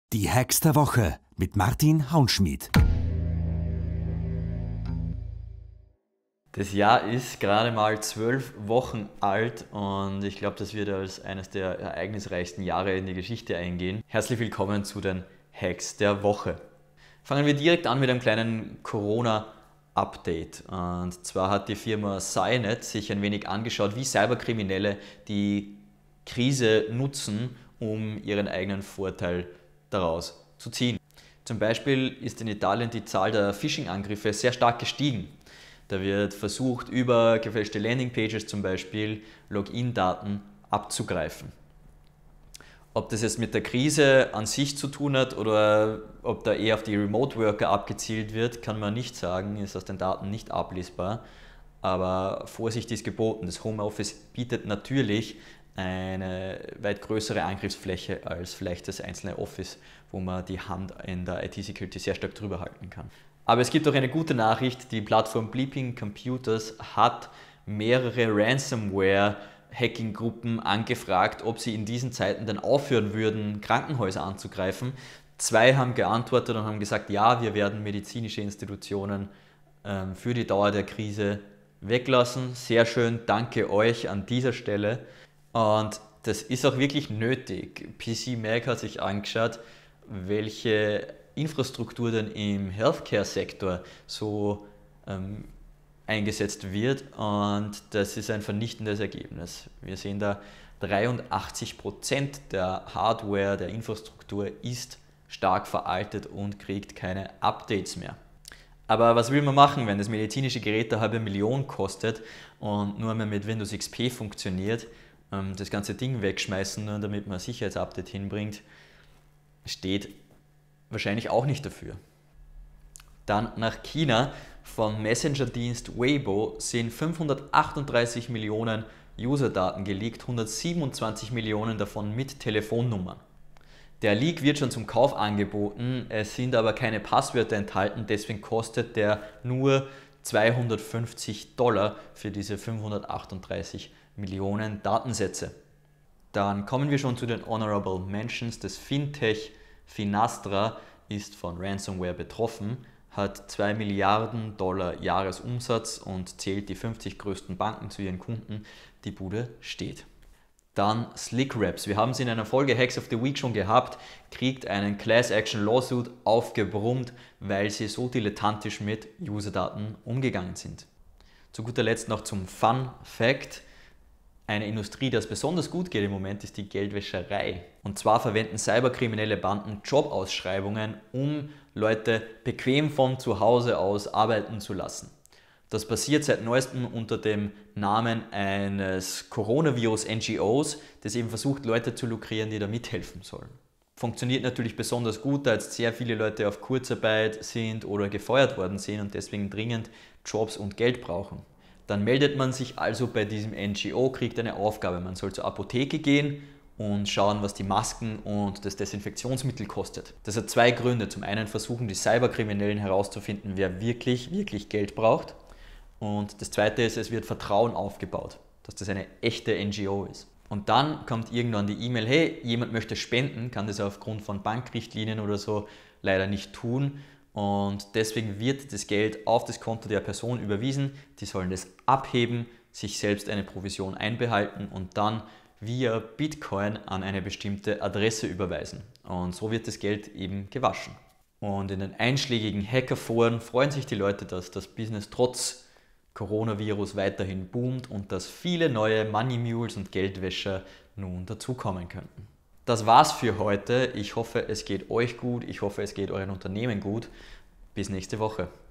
Die Hacks der Woche mit Martin Hauenschmied. Das Jahr ist gerade mal 12 Wochen alt und ich glaube, das wird als eines der ereignisreichsten Jahre in die Geschichte eingehen. Herzlich willkommen zu den Hacks der Woche. Fangen wir direkt an mit einem kleinen Corona-Update. Und zwar hat die Firma Cynet sich ein wenig angeschaut, wie Cyberkriminelle die Krise nutzen, um ihren eigenen Vorteil daraus zu ziehen. Zum Beispiel ist in Italien die Zahl der Phishing-Angriffe sehr stark gestiegen. Da wird versucht, über gefälschte Landingpages zum Beispiel Login-Daten abzugreifen. Ob das jetzt mit der Krise an sich zu tun hat oder ob da eher auf die Remote-Worker abgezielt wird, kann man nicht sagen, ist aus den Daten nicht ablesbar. Aber Vorsicht ist geboten. Das Homeoffice bietet natürlich eine weit größere Angriffsfläche als vielleicht das einzelne Office, wo man die Hand in der IT-Security sehr stark drüber halten kann. Aber es gibt auch eine gute Nachricht, die Plattform Bleeping Computers hat mehrere Ransomware-Hacking-Gruppen angefragt, ob sie in diesen Zeiten dann aufhören würden, Krankenhäuser anzugreifen. 2 haben geantwortet und haben gesagt, ja, wir werden medizinische Institutionen für die Dauer der Krise weglassen. Sehr schön, danke euch an dieser Stelle. Und das ist auch wirklich nötig. PCMag hat sich angeschaut, welche Infrastruktur denn im Healthcare-Sektor so eingesetzt wird, und das ist ein vernichtendes Ergebnis. Wir sehen da, 83% der Hardware, der Infrastruktur ist stark veraltet und kriegt keine Updates mehr. Aber was will man machen, wenn das medizinische Gerät eine halbe Million kostet und nur mehr mit Windows XP funktioniert? Das ganze Ding wegschmeißen, nur damit man ein Sicherheitsupdate hinbringt, steht wahrscheinlich auch nicht dafür. Dann nach China. Vom Messenger-Dienst Weibo sind 538 Millionen User-Daten geleakt, 127 Millionen davon mit Telefonnummern. Der Leak wird schon zum Kauf angeboten, es sind aber keine Passwörter enthalten, deswegen kostet der nur $250 für diese 538 Millionen Datensätze. Dann kommen wir schon zu den Honorable Mentions. Das Fintech Finastra ist von Ransomware betroffen, hat $2 Milliarden Jahresumsatz und zählt die 50 größten Banken zu ihren Kunden. Die Bude steht. Dann SlickRaps. Wir haben sie in einer Folge Hacks of the Week schon gehabt, kriegt einen Class Action Lawsuit aufgebrummt, weil sie so dilettantisch mit Userdaten umgegangen sind. Zu guter Letzt noch zum Fun Fact. Eine Industrie, die es besonders gut geht im Moment, ist die Geldwäscherei. Und zwar verwenden cyberkriminelle Banden Jobausschreibungen, um Leute bequem von zu Hause aus arbeiten zu lassen. Das passiert seit neuestem unter dem Namen eines Coronavirus-NGOs, das eben versucht, Leute zu lukrieren, die da mithelfen sollen. Funktioniert natürlich besonders gut, da jetzt sehr viele Leute auf Kurzarbeit sind oder gefeuert worden sind und deswegen dringend Jobs und Geld brauchen. Dann meldet man sich also bei diesem NGO, kriegt eine Aufgabe. Man soll zur Apotheke gehen und schauen, was die Masken und das Desinfektionsmittel kostet. Das hat 2 Gründe. Zum einen versuchen die Cyberkriminellen herauszufinden, wer wirklich Geld braucht. Und das zweite ist, es wird Vertrauen aufgebaut, dass das eine echte NGO ist. Und dann kommt irgendwann die E-Mail, hey, jemand möchte spenden, kann das aufgrund von Bankrichtlinien oder so leider nicht tun. Und deswegen wird das Geld auf das Konto der Person überwiesen. Die sollen das abheben, sich selbst eine Provision einbehalten und dann via Bitcoin an eine bestimmte Adresse überweisen. Und so wird das Geld eben gewaschen. Und in den einschlägigen Hackerforen freuen sich die Leute, dass das Business trotz Coronavirus weiterhin boomt und dass viele neue Money Mules und Geldwäscher nun dazukommen könnten. Das war's für heute. Ich hoffe, es geht euch gut. Ich hoffe, es geht euren Unternehmen gut. Bis nächste Woche.